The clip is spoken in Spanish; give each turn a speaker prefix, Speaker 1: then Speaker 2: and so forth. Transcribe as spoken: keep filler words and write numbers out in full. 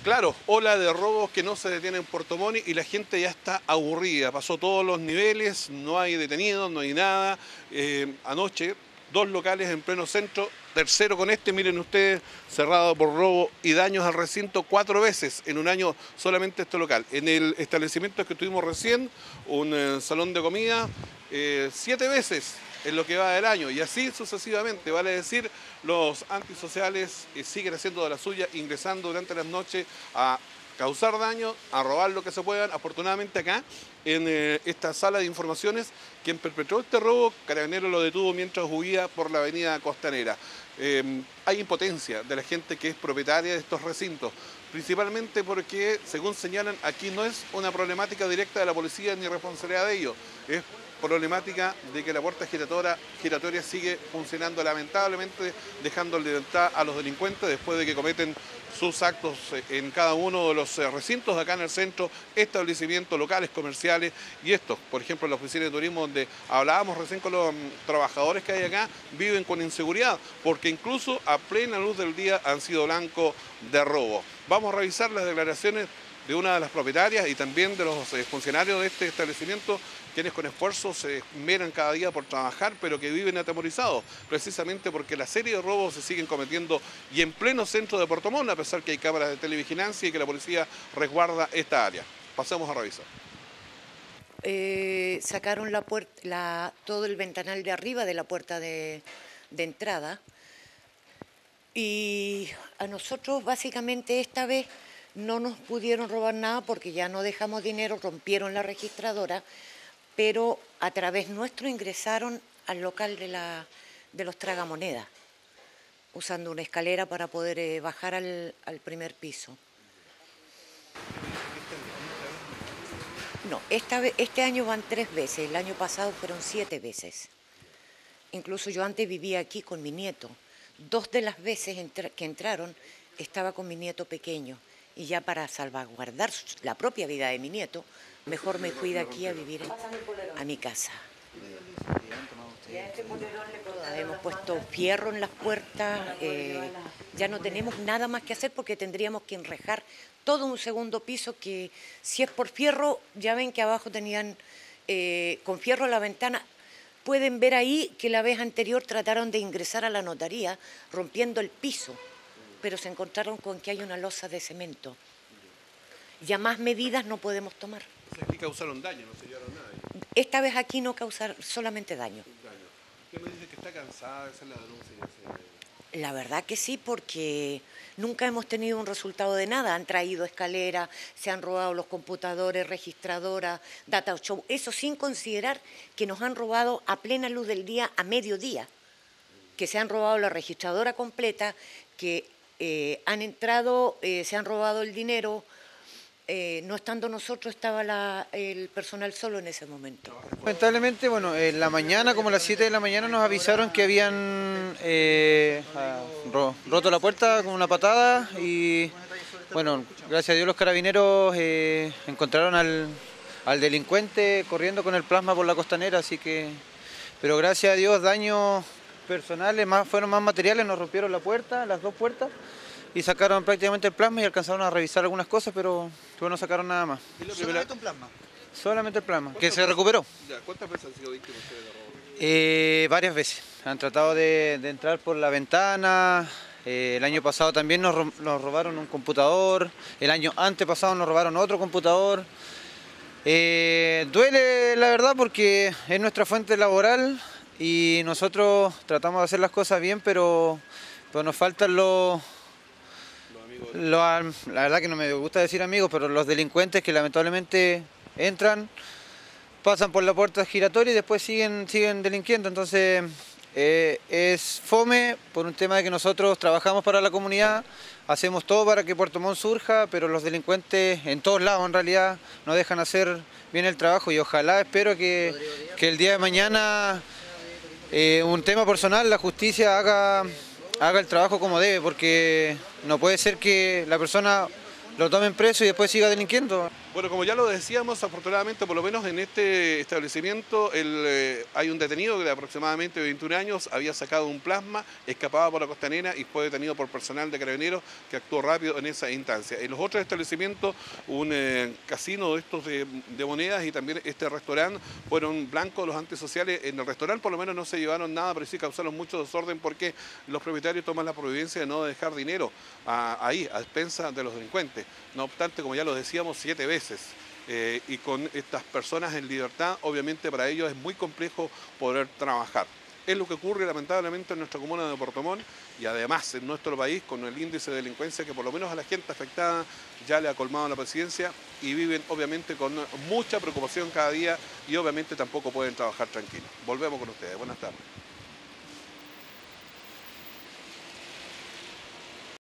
Speaker 1: Claro, ola de robos que no se detienen en Puerto Montt y la gente ya está aburrida. Pasó todos los niveles, no hay detenidos, no hay nada. Eh, anoche, dos locales en pleno centro, tercero con este, miren ustedes, cerrado por robo y daños al recinto cuatro veces en un año solamente este local. En el establecimiento que tuvimos recién, un eh, salón de comida, eh, siete veces en lo que va del año y así sucesivamente, vale decir, los antisociales eh, siguen haciendo de la suya, ingresando durante las noches a causar daño, a robar lo que se puedan. Afortunadamente acá, en eh, esta sala de informaciones, quien perpetró este robo, Carabineros lo detuvo mientras huía por la avenida Costanera. Eh, hay impotencia de la gente que es propietaria de estos recintos, principalmente porque, según señalan, aquí no es una problemática directa de la policía ni responsabilidad de ellos, es problemática de que la puerta giratoria, giratoria sigue funcionando lamentablemente, dejando en libertad a los delincuentes después de que cometen sus actos en cada uno de los recintos de acá en el centro, establecimientos locales, comerciales y estos, por ejemplo, la oficina de turismo donde hablábamos recién con los trabajadores que hay acá, viven con inseguridad porque incluso a plena luz del día han sido blanco de robo. Vamos a revisar las declaraciones de una de las propietarias y también de los funcionarios de este establecimiento, quienes con esfuerzo se esmeran cada día por trabajar, pero que viven atemorizados, precisamente porque la serie de robos se siguen cometiendo y en pleno centro de Puerto Montt, a pesar que hay cámaras de televigilancia y que la policía resguarda esta área. Pasemos a revisar.
Speaker 2: Eh, sacaron la puerta, la, todo el ventanal de arriba de la puerta de, de entrada y a nosotros básicamente esta vez no nos pudieron robar nada porque ya no dejamos dinero, rompieron la registradora, pero a través nuestro ingresaron al local de, la, de los tragamonedas, usando una escalera para poder eh, bajar al, al primer piso. No, esta, este año van tres veces, el año pasado fueron siete veces. Incluso yo antes vivía aquí con mi nieto. Dos de las veces entra, que entraron estaba con mi nieto pequeño. Y ya para salvaguardar la propia vida de mi nieto, mejor me fui de aquí a vivir a mi casa. Hemos puesto fierro en las puertas, eh, ya no tenemos nada más que hacer porque tendríamos que enrejar todo un segundo piso que si es por fierro, ya ven que abajo tenían eh, con fierro la ventana. Pueden ver ahí que la vez anterior trataron de ingresar a la notaría rompiendo el piso, pero se encontraron con que hay una losa de cemento. Ya más medidas no podemos tomar.
Speaker 1: O sea, aquí causaron daño, no se llevaron nada.
Speaker 2: Esta vez aquí no causar solamente daño.
Speaker 1: daño. ¿Qué me dice que está cansada de hacer la denuncia?
Speaker 2: La verdad que sí, porque nunca hemos tenido un resultado de nada. Han traído escaleras, se han robado los computadores, registradoras, data show. Eso sin considerar que nos han robado a plena luz del día, a mediodía. Que se han robado la registradora completa, que eh, han entrado, eh, se han robado el dinero. Eh, no estando nosotros, estaba la, el personal solo en ese momento.
Speaker 3: Lamentablemente, bueno, en la mañana, como a las siete de la mañana, nos avisaron que habían eh, ro roto la puerta con una patada y, bueno, gracias a Dios los carabineros eh, encontraron al, al delincuente corriendo con el plasma por la Costanera, así que, pero gracias a Dios daños personales, más, fueron más materiales, nos rompieron la puerta, las dos puertas, y sacaron prácticamente el plasma y alcanzaron a revisar algunas cosas, pero, pero no sacaron nada más.
Speaker 4: ¿Solamente un plasma?
Speaker 3: Solamente el plasma, que se recuperó.
Speaker 1: Ya, ¿cuántas veces han sido víctimas ustedes de robo?
Speaker 3: Eh, varias veces. Han tratado de, de entrar por la ventana. Eh, el año pasado también nos, nos robaron un computador. El año antepasado nos robaron otro computador. Eh, duele la verdad porque es nuestra fuente laboral y nosotros tratamos de hacer las cosas bien, pero, pero nos faltan los... Lo, la verdad que no me gusta decir amigos, pero los delincuentes que lamentablemente entran, pasan por la puerta giratoria y después siguen, siguen delinquiendo. Entonces eh, es fome por un tema de que nosotros trabajamos para la comunidad, hacemos todo para que Puerto Montt surja, pero los delincuentes en todos lados en realidad no dejan hacer bien el trabajo y ojalá, espero que, que el día de mañana, eh, un tema personal, la justicia haga... haga el trabajo como debe, porque no puede ser que la persona lo tomen preso y después siga delinquiendo.
Speaker 1: Bueno, como ya lo decíamos, afortunadamente, por lo menos en este establecimiento, el, eh, hay un detenido de aproximadamente veintiún años, había sacado un plasma, escapaba por la costanera y fue detenido por personal de Carabineros que actuó rápido en esa instancia. En los otros establecimientos, un eh, casino de estos de, de monedas y también este restaurante fueron blancos los antisociales. En el restaurante por lo menos no se llevaron nada, pero sí causaron mucho desorden porque los propietarios toman la providencia de no dejar dinero a, ahí, a expensas de los delincuentes. No obstante, como ya lo decíamos, siete veces. Eh, y con estas personas en libertad, obviamente para ellos es muy complejo poder trabajar. Es lo que ocurre lamentablemente en nuestra comuna de Puerto Montt y además en nuestro país con el índice de delincuencia que por lo menos a la gente afectada ya le ha colmado la paciencia y viven obviamente con mucha preocupación cada día y obviamente tampoco pueden trabajar tranquilos. Volvemos con ustedes. Buenas tardes.